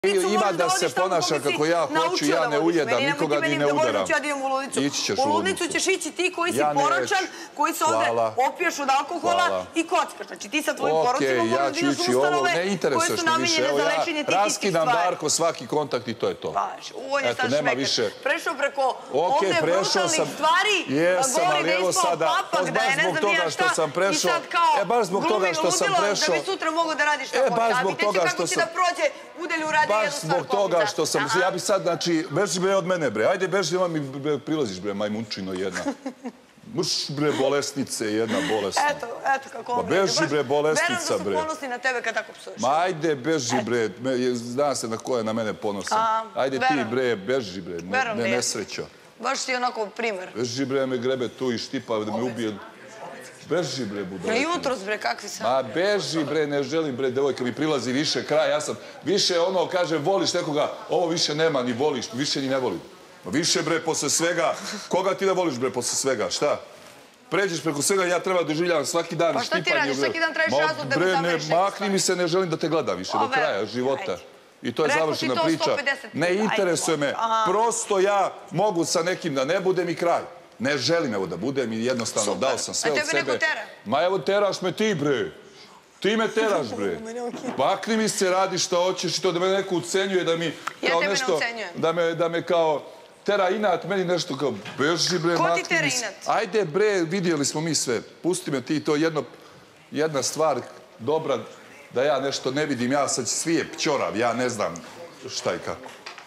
Ima da se ponaša kako ja hoću, ja ne ujedam, nikoga ni ne udaram. Ići ćeš u ludnicu. U ludnicu ćeš ići ti koji si poročan, koji se ovde opiješ od alkohola i kockaš. Znači ti sa tvojim porocima moraš da ideš u ustanove koje su namenjene za lečenje tih istih raskidam stvari. Darko svaki kontakt i to je to. On je sad šmeker. Prešao preko ovde brutalnih stvari, govori da je ispao papak, da je ne znam ja šta i sad kao glumi ludilo da bi sutra mogo da radiš šta hoće. A vidjet će kako će da prođe Udelj uradio jednu stvar zbog toga što sam, ja bi sad, znači, beži bre od mene bre, ajde beži, nema mi prilaziš bre, majmunčino jedna. Mrš bre, bolesnice, jedna bolesna. Eto kako on bre. Beži bre, bolesnica bre. Verujem da su ponosni na tebe kad tako psuješ. Ma ajde beži bre, zna se na ko je na mene ponosan. Ajde ti bre, beži bre, ne nesreća. Baš si onako primer. Beži bre, me grebe tu i štipa da me ubije. Beži bre, budalka. Jutros bre, kakvi sam? Ma beži bre, ne želim bre, devojka mi prilazi više kraj, ja sam više ono, kaže, voliš nekoga, ovo više nema, ni voliš, više ni ne volim. Ma više bre, posle svega, koga ti da voliš bre, posle svega, šta? Pređeš preko svega, ja treba doživljavam svaki dan štipanje. Pa šta ti radiš, svaki dan tražiš razlog da mi zameriš bre, makni mi se, ne želim da te gledam više, do kraja života. I to je završena priča. Ne interesuje me, prosto ja mogu sa nekim da ne budem i kraj. Ne želim evo da budem i jednostavno dao sam sve od sebe. A tebe neko tera? Ma evo teraš me ti bre. Ti me teraš bre. Makni mi se, radi šta hoćeš i to da me neko ucenjuje, da mi kao nešto, da me kao tera inat, meni nešto kao beži bre, makni mi se. Ko ti tera inat? Ajde bre, vidjeli smo mi sve. Pusti me ti, to je jedna stvar dobra da ja nešto ne vidim. Ja sad svije pćorav, ja ne znam šta i kako.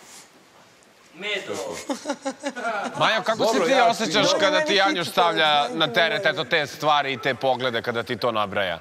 Majo, kako se ti osjećaš kada ti Janjuš stavlja na teret eto te stvari i te poglede kada ti to nabraja?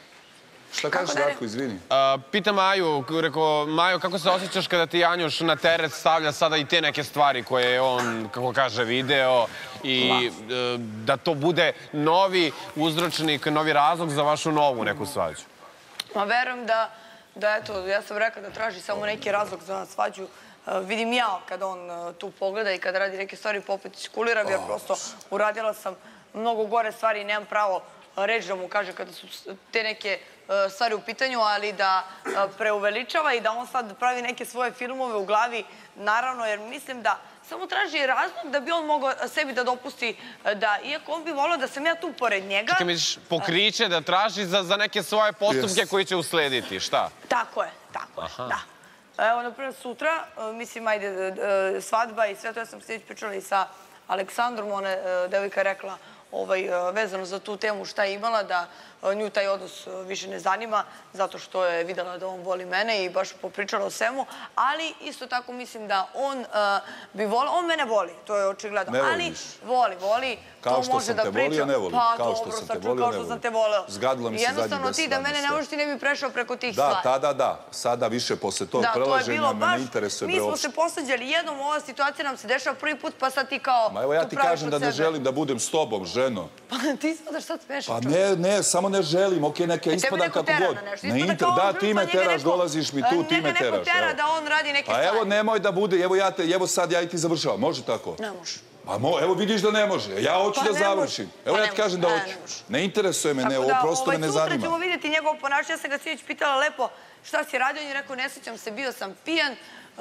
Šta kažeš, Darko, izvini? Pitam Maju, rekao, Majo, kako se osjećaš kada ti Janjuš na teret stavlja sada i te neke stvari koje je on, kako kaže, video i da to bude novi uzročnik, novi razlog za vašu novu neku svađu? Ma verujem da, eto, ja sam rekla da traži samo neki razlog za svađu. Vidim ja kada on tu pogleda i kada radi neke stvari poput škuliram, jer prosto uradila sam mnogo gore stvari i nemam pravo reći da mu kaže kada su te neke stvari u pitanju, ali da preuveličava i da on sad pravi neke svoje filmove u glavi, naravno, jer mislim da samo traži razlog da bi on mogao sebi da dopusti da, iako on bi volio da sam ja tu pored njega... Čekaj, misliš pokriće da traži za neke svoje postupke koji će uslediti, šta? Tako je, da. Evo, naprimjer, sutra, mislim, ajde, svadba i sve to, ja sam se već pričala i sa Aleksandrom, ona devojka je rekla vezano za tu temu šta je imala, da nju taj odnos više ne zanima, zato što je videla da on voli mene i baš popričala o svemu, ali isto tako mislim da on bi volio, on mene voli, to je očigledno, ali voli, to može da priča. Kao što sam te volio, ne volim. Kao što sam te volio. Zgadilo mi se zadnji 10 dana. Jednostavno ti da mene ne možeš, ti ne bi prešao preko tih stvari. Da, tada da. Sada više posle tog prelaženja me ne interesuje. Mi smo se posvađali jednom, ova situacija nam se dešava prvi put, pa sad ti kao... Ma evo ja ti kažem da ne želim da budem s tobom, ženo. Pa ti ispadaš sad smešan. Pa ne, samo ne želim, okej, neka ispada kako god. Da, ti me teraš, dolaziš mi tu, ti me teraš. Njega neko tera da on radi neke stvari. Pa evo, nemoj da bude, evo sad ja i ti završavam, može tako? Ne može. Pa evo vidiš da ne može, ja hoću da završim. Evo ja ti kažem da hoću. Ne interesuje me, ovo prosto me ne zanima. Sutra ćemo vidjeti njegovo ponašanje, ja sam ga sinoć pitala lepo šta si radio, on je rekao ne sjećam se, bio sam pijan.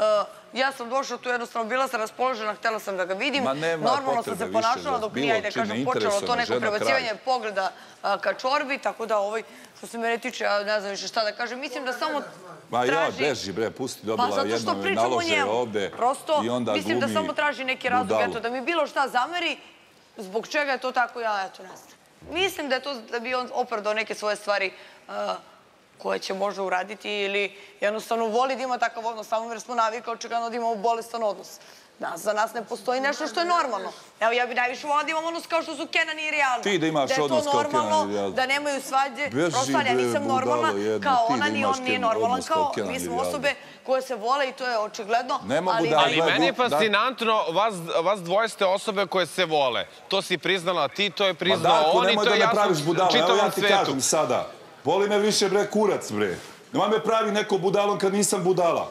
Ja sam došla tu, jednostavno bila sam raspoložena, htjela sam da ga vidim. Normalno sam se ponašala dok nije, ajde kažem, počelo to neko prebacivanje pogleda ka čorbi, tako da što se mene tiče, ja ne znam više šta da kažem, mislim da samo ma ja, beži bre, pusti, dobila jedno nalože ovde i onda glumi mislim da samo traži neki razlog, eto, da mi bilo šta zameri, zbog čega je to tako, ja, eto, ne znam. Mislim da je to da bi on opravdao neke svoje stvari koje će možda uraditi ili jednostavno voli da ima takav odnos, samo jer smo navikli očigledno da imamo bolestan odnos. Za nas ne postoji nešto što je normalno. Evo, ja bi najviše volila da imam odnos kao što su Kenan i Rihanna. Ti da imaš odnos kao Kenan i Rihanna. Da nemaju svađe. Prosto, ja nisam normalna kao ona, ni on nije normalan kao mi smo osobe koje se vole i to je očigledno. Ali meni je fascinantno, vas dvoje ste osobe koje se vole. To si priznala ti, to je priznao on i to je jasno čitavom svetu. Voli me više, bre, kurac, bre. Nema me pravi neko budalom kad nisam budala.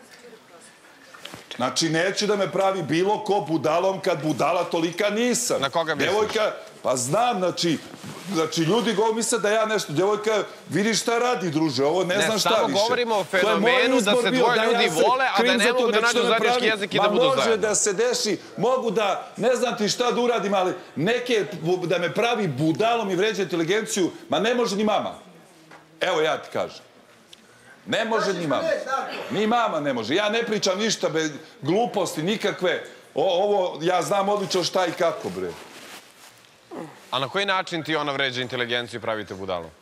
Znači, neće da me pravi bilo ko budalom kad budala tolika nisam. Na koga misliš? Devojka, pa znam, znači, Znači, ljudi go misle da ja nešto... Djevojka, vidi šta radi, druže, ovo ne znam šta više. Ne, samo govorimo o fenomenu da se dvoje ljudi vole, a da ne mogu da nađu zajednički jezik i da budu zajedno. Ma može da se deši, mogu da, ne znam ti šta da uradim, ali neke, da me pravi budalom i vređa inteligenciju, ma ne može ni mama. Evo ja ti kažem. Ne može ni mama. Ni mama ne može. Ja ne pričam ništa bez gluposti, nikakve. Ovo, ja znam odlično šta i kako, bre. A na koji način ti ona vređa inteligenciju i pravite budalu?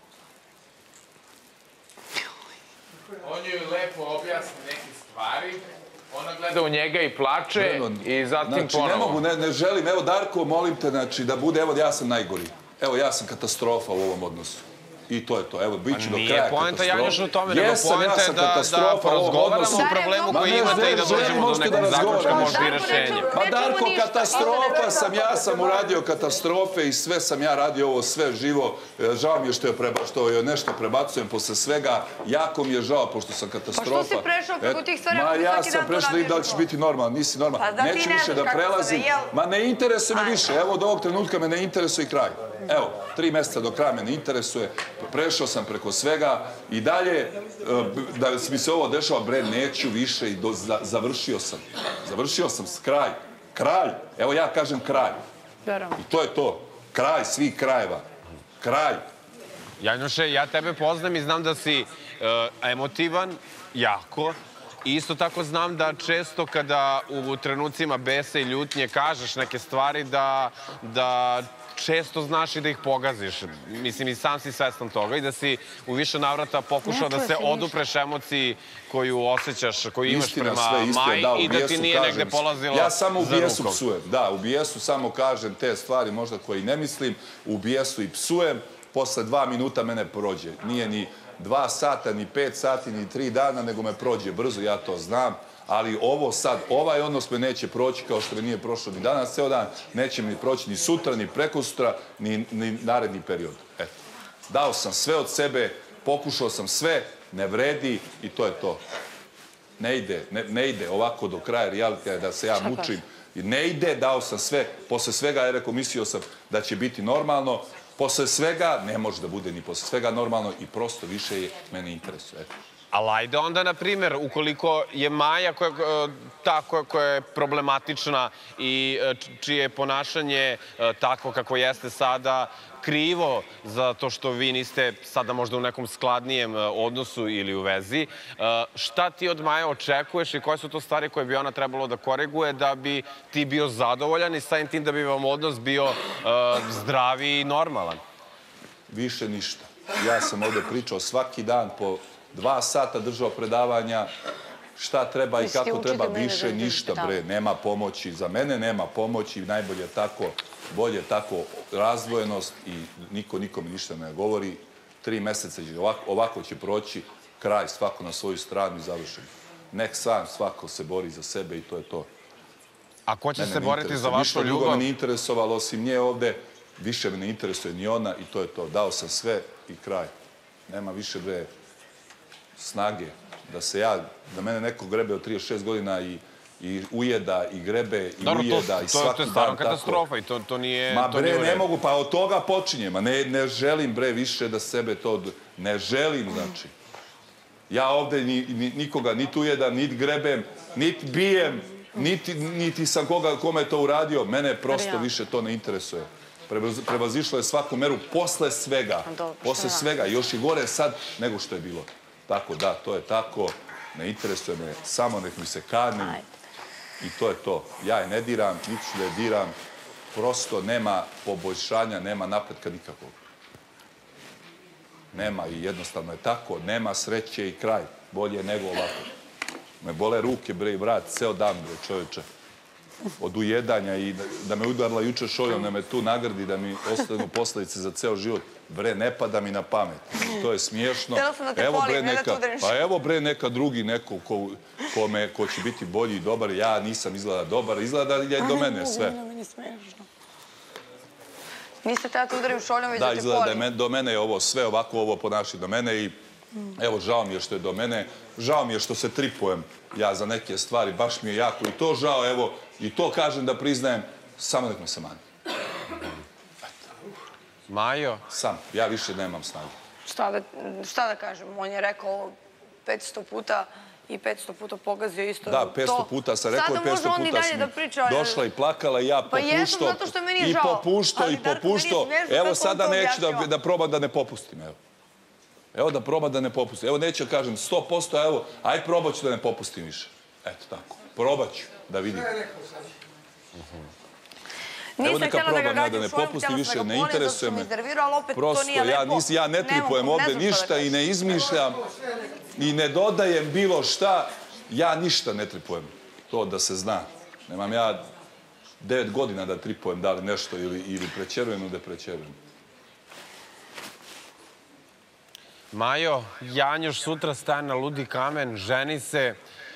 On joj lepo objasni neke stvari, ona gleda u njega i plače i zatim ponovo. Znači, ne mogu, ne želim. Evo, Darko, molim te, znači, da bude, evo, ja sam najgori. Evo, ja sam katastrofa u ovom odnosu. I to je to. Evo, bit ću do kraja katastrofa. Nije poenta Janjuš u tome, nego poenta je da razgovaramo o problemu koji imate i da dođemo do nekog zaključka, možda i rešenja. Pa Darko, katastrofa sam, ja sam uradio katastrofe i sve sam ja radio ovo sve živo. Žao mi je što je nešto prebacujem posle svega. Jako mi je žao, pošto sam katastrofa. Pa što si prešao preko tih stvari? Ma ja sam prešao da li ćeš biti normalan, nisi normalan. Neću više da prelazim. Ma ne interesuje me više. Evo, od ovog trenutka me ne interesuje i kraj. Evo, 3 meseca do kraja me ne interesuje. Prešao sam preko svega i dalje, da mi se ovo dešava, bre, neću više i završio sam. Završio sam kraj. Kraj. Evo ja kažem kraj. I to je to. Kraj svih krajeva. Kraj. Janjuše, ja tebe poznam i znam da si emotivan, jako. I isto tako znam da često kada u trenucima besa i ljutnje kažeš neke stvari da često znaš i da ih pogaziš. Mislim, i sam si svestan toga i da si u više navrata pokušao da se odupreš emociji koju osjećaš, koju imaš prema Maji i da ti nije negde polazila za rukom. Ja samo u bijesu psujem. Da, u bijesu samo kažem te stvari možda koje ne mislim. U bijesu i psujem. Posle 2 minuta mene prođe. Nije ni 2 sata, ni 5 sati, ni 3 dana, nego me prođe brzo, ja to znam. Ali ovo sad, ovaj odnos me neće proći kao što me nije prošlo ni danas, ceo dan, neće mi proći ni sutra, ni prekosutra, ni naredni period. Eto. Dao sam sve od sebe, pokušao sam sve, ne vredi i to je to. Ne ide ovako do kraja realitija da se ja mučim. Ne ide, dao sam sve, posle svega, ja rekao, mislio sam da će biti normalno, posle svega, ne može da bude ni posle svega normalno i prosto više je mene interesuje. Ali ajde onda, na primjer, ukoliko je Maja ta koja je problematična i čije je ponašanje takvo kako jeste sada krivo za to što vi niste sada možda u nekom skladnijem odnosu ili u vezi, šta ti od Maje očekuješ i koje su to stvari koje bi ona trebalo da koriguje da bi ti bio zadovoljan i samim tim da bi vam odnos bio zdravi i normalan? Više ništa. Ja sam ovde pričao svaki dan po 2 sata držao predavanja, šta treba i kako treba, više ništa, bre, nema pomoći. Za mene nema pomoći, najbolje tako, bolje tako razdvojenost i niko nikome ništa ne govori. 3 meseca ovako će proći, kraj, svako na svoju stranu i završen. Nek sam svako se bori za sebe i to je to. A ko će se boriti za vašu ljubav? Ništa drugo me ne interesovalo, osim nje ovde, više me ne interesuje ni ona i to je to. Dao sam sve i kraj. Nema više, bre, snage, da mene neko grebe od 36 godina i ujeda, i grebe, i ujeda, i svaki dan tako. To je stvarno katastrofa i to nije... Ma bre, ne mogu, pa od toga počinjem, a ne želim, bre, više da sebe to... Ne želim, znači. Ja ovde nikoga niti ujedam, niti grebem, niti bijem, niti sam kome je to uradio. Mene prosto više to ne interesuje. Prevazišlo je svaku meru posle svega. Posle svega. Još i gore sad nego što je bilo. Tako, da, to je tako. Ne interesuje me. Samo nek mi se kanim. I to je to. Ja je ne diram, niti ću da je diram. Prosto nema poboljšanja, nema napretka nikakvog. Nema i jednostavno je tako. Nema sreće i kraj. Bolje nego ovako. Me bole ruke, bre, i vrat, ceo dan, bre, čoveče. Od ujedanja i da me udarila juče šoljom, da me tu nagradi, da mi ostanu posledice za ceo život. Bre, ne pada mi na pamet. To je smiješno. Evo, bre, neka drugi, neko ko će biti bolji i dobar. Ja nisam izgleda dobar. Izgleda da je do mene sve. Niste te ja te udarim šoljom, već da te polim. Da, izgleda da je do mene je ovo sve, ovako ovo ponaši do mene i evo, žao mi je što je do mene. Žao mi je što se tripujem ja za neke stvari. Baš mi je jako i to žao, evo, i to kažem da priznajem, samo nek me se mani. Majo? Sam. Ja više nemam snage. Šta da kažem? On je rekao 500 puta i 500 puta pogazio isto. Da, 500 puta sam rekao i 500 puta sam došla i plakala i ja popuštao i popuštao. Evo sada neću da probam da ne popustim. Evo da probam da ne popustim. Evo neću da kažem 100%, evo, aj probat ću da ne popustim više. Eto tako. Probat ću da vidim. Evo neka probam ja da ne popustim više, ne interesuje me. Prosto, ja ne tripujem ovde ništa i ne izmišljam i ne dodajem bilo šta. Ja ništa ne tripujem. To da se zna. Nemam ja 9 godina da tripujem da li nešto ili prećerujem ili da prećerujem. Majo, Janjuš sutra staje na ludi kamen, ženi se.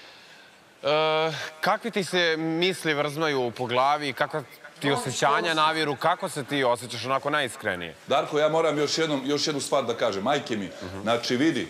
Kakvi ti se misli vrzmaju po glavi, kakva ti osjećanja naviru, kako se ti osjećaš onako najiskrenije? Darko, ja moram još jednu stvar da kažem. Majke mi, znači vidi,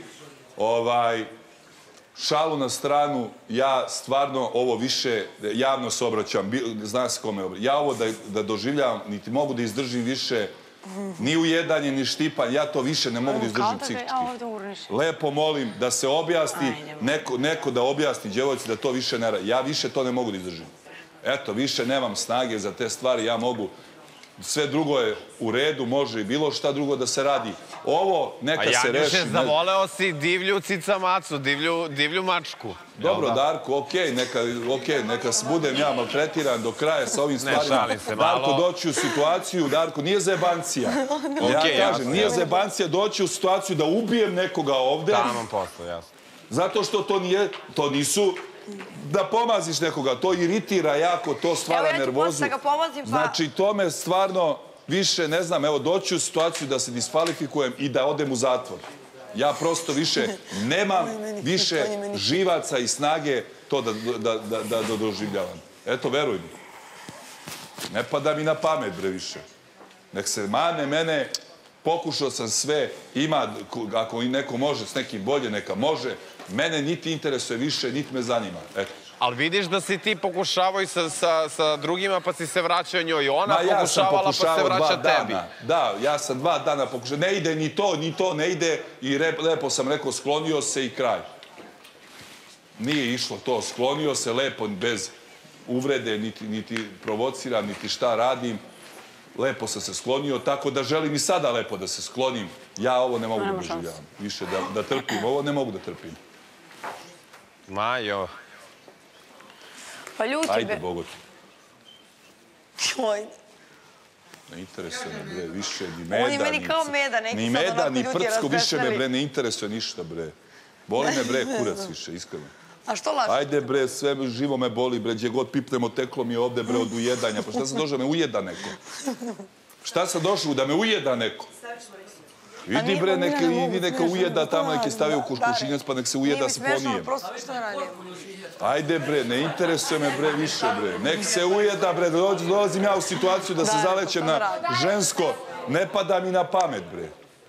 šalu na stranu, ja stvarno ovo više javno se obraćam, zna se kome obraćam. Ja ovo da doživljavam, niti mogu da izdržim više ni ujedanje, ni štipanj, ja to više ne mogu da izdržim psihički. Lepo molim da se objasni, neko da objasni djevojci da to više ne radi. Ja više to ne mogu da izdržim. Eto, više nemam snage za te stvari, ja mogu, sve drugo je u redu, može i bilo šta drugo da se radi. Ovo neka se reši. A Janjuše, zavoleo si divlju cica macu, divlju mačku. Dobro, Darko, okej, neka budem ja maltretiran do kraja sa ovim stvarima. Darko, doći u situaciju, Darko, nije zebancija. Ja kažem, nije zebancija doći u situaciju da ubijem nekoga ovde. Taman posao, jasno. Zato što to nisu da pomaziš nekoga, to iritira jako, to stvara nervozu. Znači, to me stvarno više, ne znam, evo, doći u situaciju da se diskvalifikujem i da odem u zatvor. Ja prosto više nemam više živaca i snage to da doživljavam. Eto, veruj mi. Ne pada mi na pamet, bre, više. Nek se mane mene, pokušao sam sve, ima, ako neko može s nekim bolje, neka može. Mene niti interesuje više, niti me zanima. Eto. Ali vidiš da si ti pokušavao i sa drugima, pa si se vraćao njoj. Ona pokušavala, pa se vraća tebi. Da, ja sam 2 dana pokušao. Ne ide ni to ne ide. I lepo sam rekao, sklonio se i kraj. Nije išlo to. Sklonio se lepo, bez uvrede, niti provociram, niti šta radim. Lepo sam se sklonio, tako da želim i sada lepo da se sklonim. Ja ovo ne mogu da doživljavam. Više da trpim. Ovo ne mogu da trpim. Majo. Pa ljuti, be. Ajde, Bogo ti. Ajde. Ne interesuje me, bre, više ni meda, ni... On je meni kao meda, neki sad onako ljudi ni prcko, više me, bre, ne interesuje ništa, bre. Boli me, bre, kurac više, iskreno. A što lažeš? Ajde, bre, sve živo me boli, bre, gdje god pipnemo, teklo mi je ovde, bre, od ujedanja. Pa šta sam došao da me ujeda neko? Šta sam došao da me ujeda neko? Idi, bre, neka ujeda tamo, neke stavi u kušinac, pa nek se ujeda s ponijem. Ajde, bre, ne interesuje me, bre, više, bre. Nek se ujeda, bre, dolazim ja u situaciju da se zalećem na žensko. Ne pada mi na pamet, bre.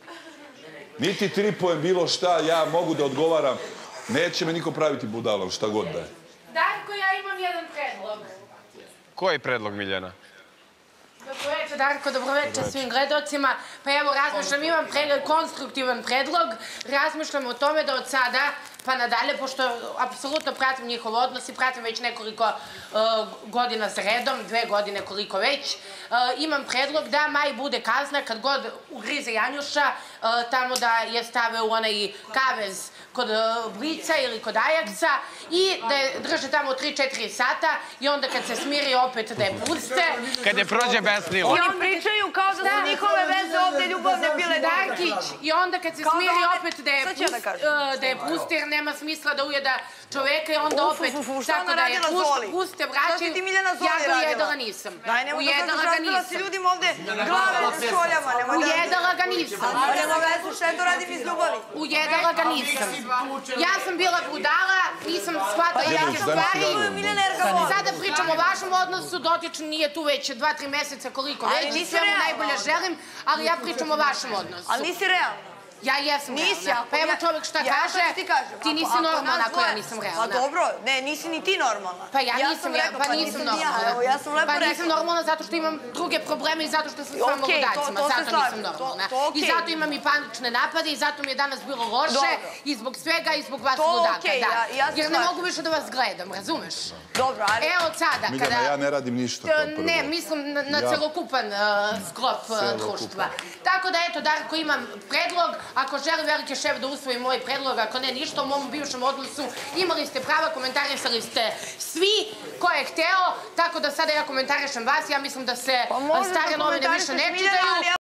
Niti tripujem bilo šta, ja mogu da odgovaram. Neće me niko praviti budalom, šta god da je. Darko, ja imam jedan predlog. Koji predlog, Miljana? Dobroveče, Darko, dobroveče svim gledocima. Pa evo, imam konstruktivan predlog. Razmišljam o tome da od sada pa nadalje, pošto apsolutno pratim njihov odnos i pratim već nekoliko godina za redom, 2 godine koliko već, imam predlog da Maj bude kazna kad god ugrize Janjuša, tamo da je stave u onaj kavez kod Blica ili kod Ajaksa i da je drže tamo 3-4 sata i onda kad se smiri opet da je puste. Kad je prođe besnilo. Oni pričaju kao da su njihove veze ovde ljubavne bile Darkić. I onda kad se smiri opet da je puste jer nema smisla da ujeda čoveka i onda opet tako da je puste vraćaju. Ja ga ujedala nisam. Ujedala ga nisam. Ljudima ovde glave s koljama. Ujedala ga nisam. Nema vezu, šta je to radim iz ljubavi? Ujedala ga nisam. Ja sam bila budala, nisam shvatala neke stvari. Sada pričam o vašem odnosu, dotični nije tu već 2-3 meseca koliko već. Sve mu najbolje želim, ali ja pričam o vašem odnosu. Ali nisi realna. Ja jesam Nisi, realna. Pa evo čovek šta kaže, ti nisi normalna ako ja nisam realna. Pa dobro, ne, nisi ni ti normalna. Pa ja nisam normalna. Ja sam lepo rekla. Pa nisam normalna zato što imam druge probleme i zato što sam s vama ludacima. Zato nisam normalna. I zato imam i panične napade i zato mi je danas bilo loše i zbog svega i zbog vas ludaka. Jer ne mogu više da vas gledam, razumeš? Dobro, ali... Evo od sada, kada... Miljana, ja ne radim ništa kao prvo. Ne, mislim na celokupan sklop društva. Tako da, eto, Darko, imam predlog. Ako želi veliki šef da usvoji moj predlog, ako ne ništa, u mom bivšem odnosu imali ste prava, komentarisali ste svi ko je hteo, tako da sada ja komentarišem vas. Ja mislim da se stare novine više ne čitaju.